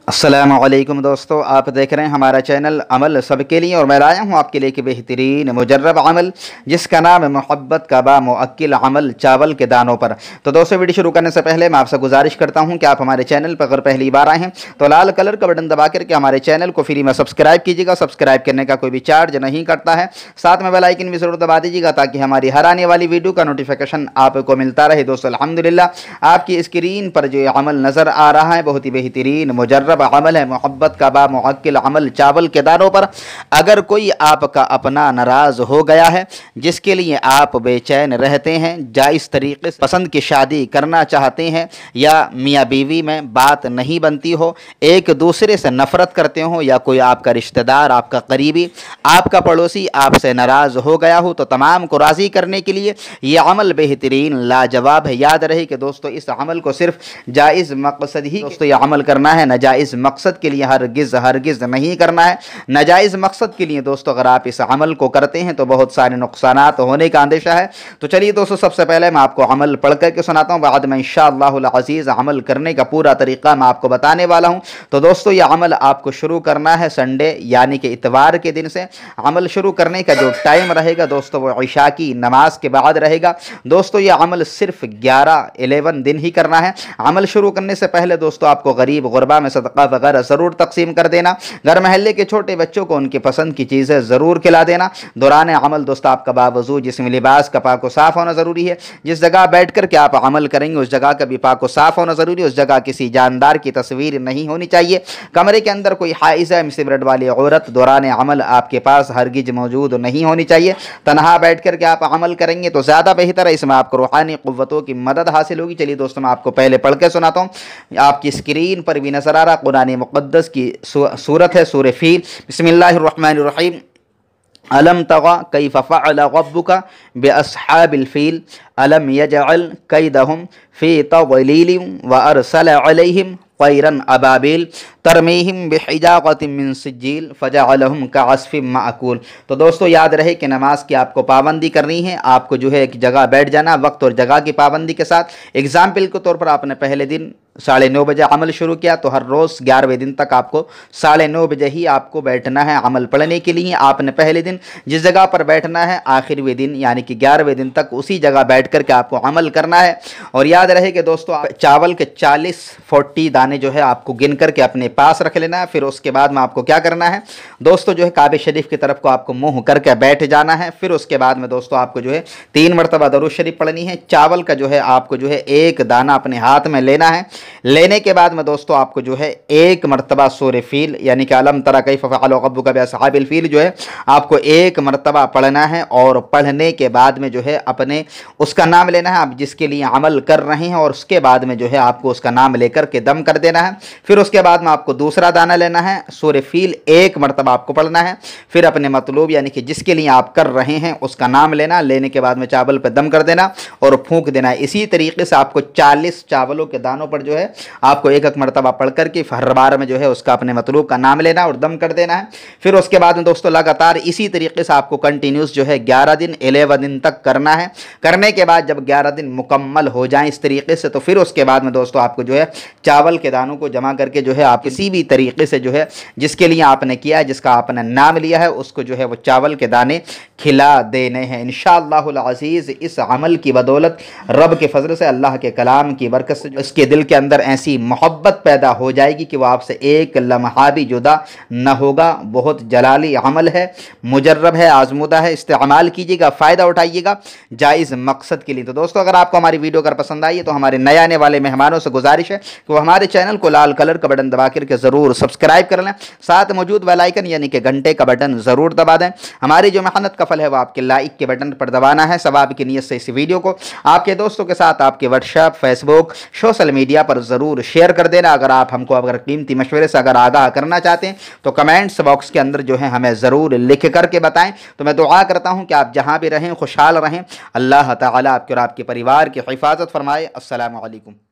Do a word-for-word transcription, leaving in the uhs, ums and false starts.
अस्सलामुअलैकुम दोस्तों, आप देख रहे हैं हमारा चैनल अमल सबके लिए और मैं लाया हूँ आपके लिए एक बेहतरीन मुजर्रब अमल जिसका नाम है मोहब्बत का बा मुअक्किल अमल चावल के दानों पर। तो दोस्तों वीडियो शुरू करने से पहले मैं आपसे गुजारिश करता हूँ कि आप हमारे चैनल पर अगर पहली बार आए हैं तो लाल कलर का बटन दबा करके हमारे चैनल को फ्री में सब्सक्राइब कीजिएगा। सब्सक्राइब करने का कोई भी चार्ज नहीं करता है, साथ में बेल आइकन भी जरूर दबा दीजिएगा ताकि हमारी हर आने वाली वीडियो का नोटिफिकेशन आपको मिलता रहे। दोस्तों अल्हम्दुलिल्लाह आपकी स्क्रीन पर जो अमल नज़र आ रहा है बहुत ही बेहतरीन मुजर्रब अमल है मोहब्बत का बा मुअक्किल अमल चावल के दानों पर। अगर कोई आपका अपना नाराज हो गया है, जिसके लिए आप बेचैन रहते हैं, जायज़ तरीके से पसंद की शादी करना चाहते हैं या मियाँ बीवी में बात नहीं बनती हो, एक दूसरे से नफरत करते हो या कोई आपका रिश्तेदार, आपका करीबी, आपका पड़ोसी आपसे नाराज़ हो गया हो, तो तमाम को राज़ी करने के लिए ये अमल बेहतरीन लाजवाब है। याद रहे कि दोस्तों इस अमल को सिर्फ जायज़ मकसद ही दोस्तों ये अमल करना है, नाजायज़ मकसद के लिए हरगिज़ हरगिज़ नहीं करना है। नाजायज़ मकसद के लिए दोस्तों अगर आप इस अमल को करते हैं तो बहुत सारे नुकसानात होने का अंदेशा है। तो चलिए दोस्तों सबसे पहले मैं आपको अमल पढ़ करके सुनाता हूँ, बाद में इंशाअल्लाह अज़ीज़ अमल करने का पूरा तरीक़ा मैं आपको बताने वाला हूँ। तो दोस्तों ये अमल आपको शुरू करना है संडे यानी कि इतवार के दिन से। अमल शुरू करने का जो टाइम रहेगा दोस्तों वो इशा की नमाज के बाद रहेगा। दोस्तों ये अमल सिर्फ ग्यारह इलेवन दिन ही करना है। अमल शुरू करने से पहले दोस्तों आपको गरीब गुरबा में सदका वगैरह ज़रूर तकसीम कर देना। घर महल्ले के छोटे बच्चों को उनकी पसंद की चीज़ें ज़रूर खिला देना। दौरान अमल दोस्तों आपका बावजूद जिसमें लिबास का पाक व साफ़ होना ज़रूरी है। जिस जगह बैठ कर के आप अमल करेंगे उस जगह का भी पाक व साफ़ होना ज़रूरी है। उस जगह किसी जानदार की तस्वीर नहीं होनी चाहिए। कमरे के अंदर कोई हाइज़ा मिसब्रेड वाली औरत दौरान अमल आपके पास हरगिज मौजूद नहीं होनी चाहिए। तनहा बैठ कर के आप अमल करेंगे तो ज़्यादा बेहतर है, इसमें आपको रूहानी क़ुव्वतों की मदद हासिल होगी। चलिए दोस्तों मैं आपको पहले पढ़ के सुनाता हूँ। आपकी स्क्रीन पर भी नज़र आ रहा कुरान मुक़द्दस की सूरत है सूरह फील। बिस्मिल्लाहिर्रहमानिर्रहीम। अलम तरा कैफ़ फ़अल रब्बुका बिअस्हाबिल फ़ील अलम यजअल कैदहुम फ़ी तज़लील व अरसल अलैहिम क़ैरन अबाबिल तरमीहिम बिहिजारतिम मिन सिज्जील फ़जअलहुम कअस्फ़िम माअकूल। तो दोस्तों याद रहे कि नमाज की आपको पाबंदी करनी है। आपको जो है एक जगह बैठ जाना, वक्त और जगह की पाबंदी के साथ। एग्जाम्पल के तौर पर आपने पहले दिन साढ़े नौ बजे अमल शुरू किया तो हर रोज़ ग्यारहवें दिन तक आपको साढ़े नौ बजे ही आपको बैठना है अमल पढ़ने के लिए। आपने पहले दिन जिस जगह पर बैठना है आखिरवें दिन यानी कि ग्यारहवें दिन तक उसी जगह बैठ कर के आपको अमल करना है। और याद रहे कि दोस्तों चावल के चालीस फोर्टी दाने जो है आपको गिन करके अपने पास रख लेना है। फिर उसके बाद में आपको क्या करना है दोस्तों, जो है काबे शरीफ की तरफ को आपको मुँह करके बैठ जाना है। फिर उसके बाद में दोस्तों आपको जो है तीन मरतबा दरूद शरीफ पढ़नी है। चावल का जो है आपको जो है एक दाना अपने हाथ में लेना है। लेने के बाद में दोस्तों आपको जो है एक मरतबा सूरह फील यानी कि अलम तरा कैफ़ फ़अल रब्बुका बिअस्हाबिल फ़ील जो है आपको एक मरतबा पढ़ना है। और पढ़ने के बाद में जो है अपने उसका नाम लेना है आप जिसके लिए अमल कर रहे हैं, और उसके बाद में जो है आपको उसका नाम लेकर के दम कर देना है। फिर उसके बाद में आपको दूसरा दाना लेना है, सूरह फील एक मरतबा आपको पढ़ना है। फिर अपने मतलूब यानी कि जिसके लिए आप कर रहे हैं उसका नाम लेना, लेने के बाद में चावल पर दम कर देना और फूंक देना है। इसी तरीके से आपको चालीस चावलों के दानों पर जो है आपको एक एक मरतबा पढ़ करके हर बार में जो है उसका अपने मतलूब का नाम लेना और दम कर देना है। फिर उसके बाद में दोस्तों लगातार इसी तरीके से आपको कंटिन्यूस जो है ग्यारह दिन इलेवन दिन तक करना है। करने के बाद जब ग्यारह दिन मुकम्मल हो जाएं इस तरीके से तो फिर उसके बाद में दोस्तों आपको जो है चावल के दानों को जमा करके जो है आप किसी भी तरीके से जो है जिसके लिए आपने किया है, जिसका आपने नाम लिया है, उसको जो है वो चावल के दाने खिला देने हैं इंशाअल्लाह अज़ीज़। इस अमल की बदौलत रब के फजल से, अल्लाह के कलाम की बरकत से उसके दिल के अंदर ऐसी मोहब्बत पैदा हो जाएगी कि वह आपसे एक लम्हा भी जुदा न होगा। बहुत जलाली अमल है, मुजर्रब है, आज़मुदा है। इस्तेमाल कीजिएगा, फ़ायदा उठाइएगा जायज़ मकसद के लिए। तो दोस्तों अगर आपको हमारी वीडियो अगर पसंद आई है तो हमारे नए आने वाले मेहमानों से गुजारिश है कि वो हमारे चैनल को लाल कलर का बटन दबा करके ज़रूर सब्सक्राइब कर लें, साथ मौजूद बेल आइकन यानी कि घंटे का बटन ज़रूर दबा दें। हमारी जो मेहनत का फल है वो आपके लाइक के बटन पर दबाना है। सवाब की नीयत से इस वीडियो को आपके दोस्तों के साथ आपके व्हाट्सएप, फेसबुक, सोशल मीडिया पर ज़रूर शेयर कर देना। अगर आप हमको अगर कीमती मशवरे से अगर आगाह करना चाहते हैं तो कमेंट्स बॉक्स के अंदर जो है हमें ज़रूर लिख करके बताएं। तो मैं दुआ करता हूं कि आप जहां भी रहें खुशहाल रहें। अल्लाह ताला आपके और आपके परिवार की हिफाजत फरमाए। अस्सलामु अलैकुम।